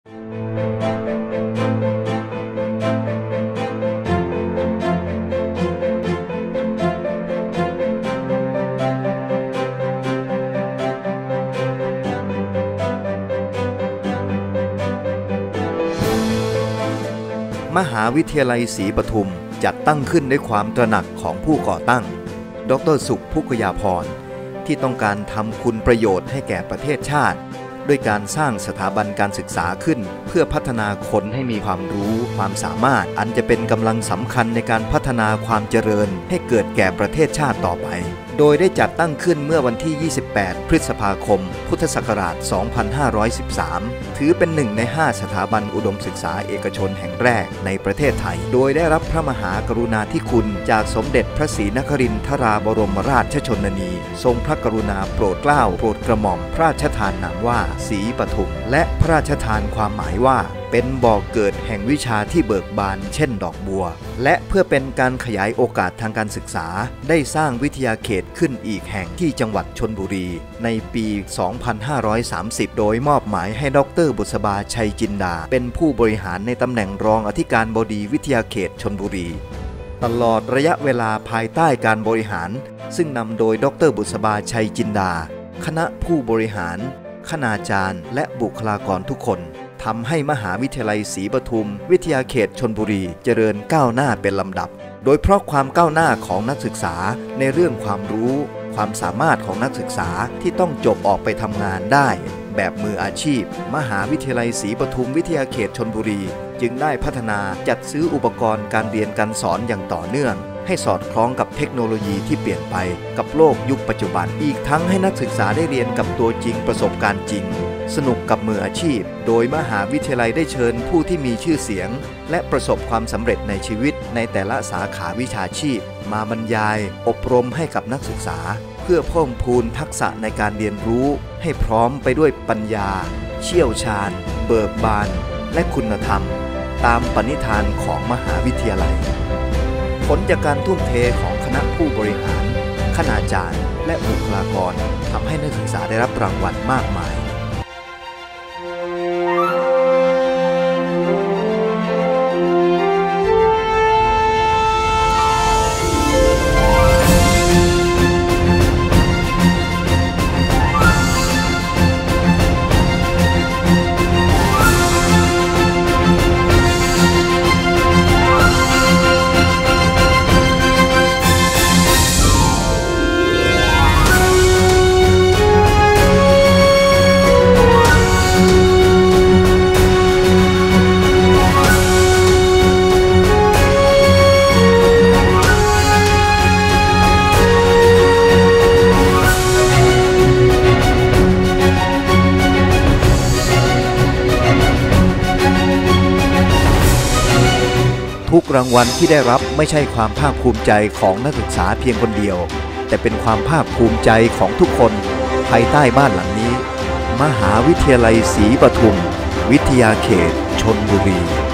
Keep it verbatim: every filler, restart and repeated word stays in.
มหาวิทยาลัยศรีปทุมจัดตั้งขึ้นด้วยความตระหนักของผู้ก่อตั้งดร.สุข ภุกยาภรณ์ที่ต้องการทำคุณประโยชน์ให้แก่ประเทศชาติด้วยการสร้างสถาบันการศึกษาขึ้นเพื่อพัฒนาคนให้มีความรู้ความสามารถอันจะเป็นกำลังสำคัญในการพัฒนาความเจริญให้เกิดแก่ประเทศชาติต่อไปโดยได้จัดตั้งขึ้นเมื่อวันที่ ยี่สิบแปด พฤษภาคม พุทธศักราช สองพันห้าร้อยสิบสาม ถือเป็นหนึ่งในห้าสถาบันอุดมศึกษาเอกชนแห่งแรกในประเทศไทยโดยได้รับพระมหากรุณาธิคุณจากสมเด็จพระศรีนครินทราบรมราชชนนีทรงพระกรุณาโปรดเกล้าโปรดกระหม่อมพระราชทานนามว่าศรีปทุมและพระราชทานความหมายว่าเป็นบ่อเกิดแห่งวิชาที่เบิกบานเช่นดอกบัวและเพื่อเป็นการขยายโอกาสทางการศึกษาได้สร้างวิทยาเขตขึ้นอีกแห่งที่จังหวัดชลบุรีในปี สองพันห้าร้อยสามสิบ โดยมอบหมายให้ดร.บุษบาชัยจินดาเป็นผู้บริหารในตำแหน่งรองอธิการบดีวิทยาเขตชลบุรีตลอดระยะเวลาภายใต้การบริหารซึ่งนำโดยดร.บุษบาชัยจินดาคณะผู้บริหารคณาจารย์และบุคลากรทุกคนทำให้มหาวิทยาลัยศรีปทุมวิทยาเขตชลบุรีเจริญก้าวหน้าเป็นลำดับโดยเพราะความก้าวหน้าของนักศึกษาในเรื่องความรู้ความสามารถของนักศึกษาที่ต้องจบออกไปทำงานได้แบบมืออาชีพมหาวิทยาลัยศรีปทุมวิทยาเขตชลบุรีจึงได้พัฒนาจัดซื้ออุปกรณ์การเรียนการสอนอย่างต่อเนื่องให้สอดคล้องกับเทคโนโลยีที่เปลี่ยนไปกับโลกยุคปัจจุบันอีกทั้งให้นักศึกษาได้เรียนกับตัวจริงประสบการณ์จริงสนุกกับมืออาชีพโดยมหาวิทยาลัยได้เชิญผู้ที่มีชื่อเสียงและประสบความสำเร็จในชีวิตในแต่ละสาขาวิชาชีพมาบรรยายอบรมให้กับนักศึกษาเพื่อเพิ่มพูนทักษะในการเรียนรู้ให้พร้อมไปด้วยปัญญาเชี่ยวชาญเบิกบานและคุณธรรมตามปณิธานของมหาวิทยาลัยผลจากการทุ่มเทของคณะผู้บริหารคณาจารย์และบุคลากรทำให้นักศึกษาได้รับรางวัลมากมายทุกรางวัลที่ได้รับไม่ใช่ความภาคภูมิใจของนักศึกษาเพียงคนเดียวแต่เป็นความภาคภูมิใจของทุกคนภายใต้บ้านหลังนี้มหาวิทยาลัยศรีปทุมวิทยาเขตชลบุรี